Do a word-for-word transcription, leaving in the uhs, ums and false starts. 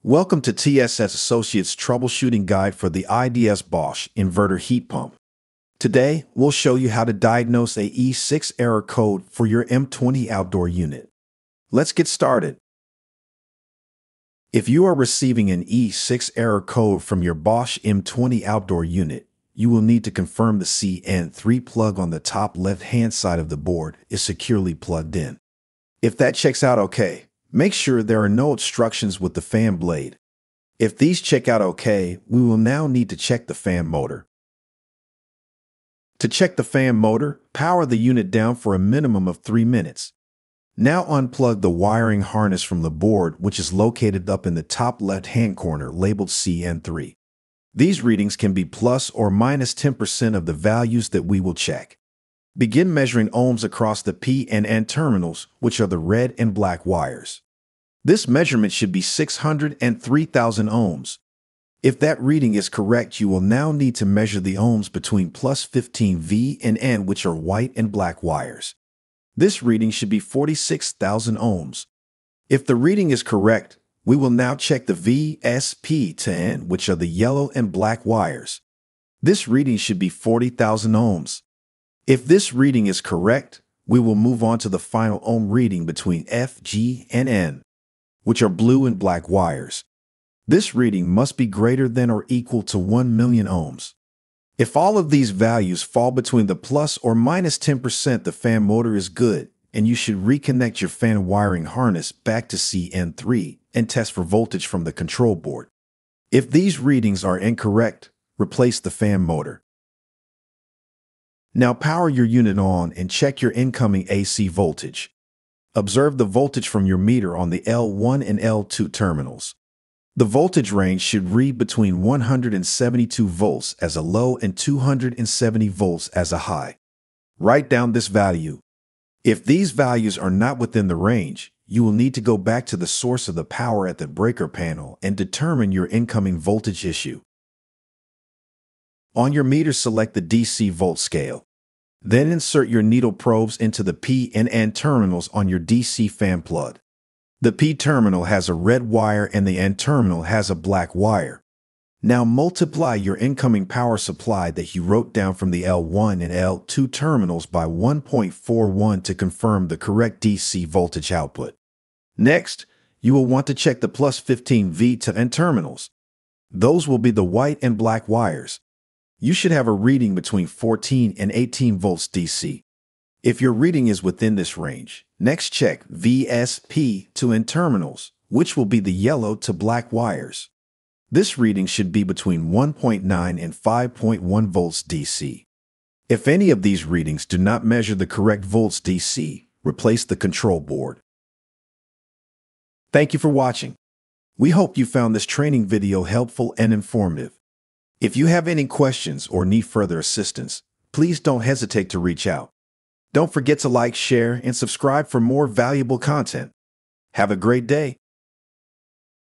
Welcome to T S S Associates Troubleshooting Guide for the I D S Bosch Inverter Heat Pump. Today, we'll show you how to diagnose a E six error code for your M twenty outdoor unit. Let's get started. If you are receiving an E six error code from your Bosch M twenty outdoor unit, you will need to confirm the C N three plug on the top left-hand side of the board is securely plugged in. If that checks out okay, make sure there are no obstructions with the fan blade. If these check out okay, we will now need to check the fan motor. To check the fan motor, power the unit down for a minimum of three minutes. Now unplug the wiring harness from the board, which is located up in the top left-hand corner labeled C N three. These readings can be plus or minus ten percent of the values that we will check. Begin measuring ohms across the P and N terminals, which are the red and black wires. This measurement should be six hundred three thousand ohms. If that reading is correct, you will now need to measure the ohms between plus fifteen V and N, which are white and black wires. This reading should be forty-six thousand ohms. If the reading is correct, we will now check the V, S, P to N, which are the yellow and black wires. This reading should be forty thousand ohms. If this reading is correct, we will move on to the final ohm reading between F, G, and N, which are blue and black wires. This reading must be greater than or equal to one million ohms. If all of these values fall between the plus or minus ten percent, the fan motor is good, and you should reconnect your fan wiring harness back to C N three and test for voltage from the control board. If these readings are incorrect, replace the fan motor. Now power your unit on and check your incoming A C voltage. Observe the voltage from your meter on the L one and L two terminals. The voltage range should read between one hundred seventy-two volts as a low and two hundred seventy volts as a high. Write down this value. If these values are not within the range, you will need to go back to the source of the power at the breaker panel and determine your incoming voltage issue. On your meter, select the D C volt scale. Then insert your needle probes into the P and N terminals on your D C fan plug. The P terminal has a red wire and the N terminal has a black wire. Now multiply your incoming power supply that you wrote down from the L one and L two terminals by one point four one to confirm the correct D C voltage output. Next, you will want to check the plus fifteen V to N terminals. Those will be the white and black wires. You should have a reading between fourteen and eighteen volts D C. If your reading is within this range, next check V S P to N terminals, which will be the yellow to black wires. This reading should be between one point nine and five point one volts D C. If any of these readings do not measure the correct volts D C, replace the control board. Thank you for watching. We hope you found this training video helpful and informative. If you have any questions or need further assistance, please don't hesitate to reach out. Don't forget to like, share, and subscribe for more valuable content. Have a great day.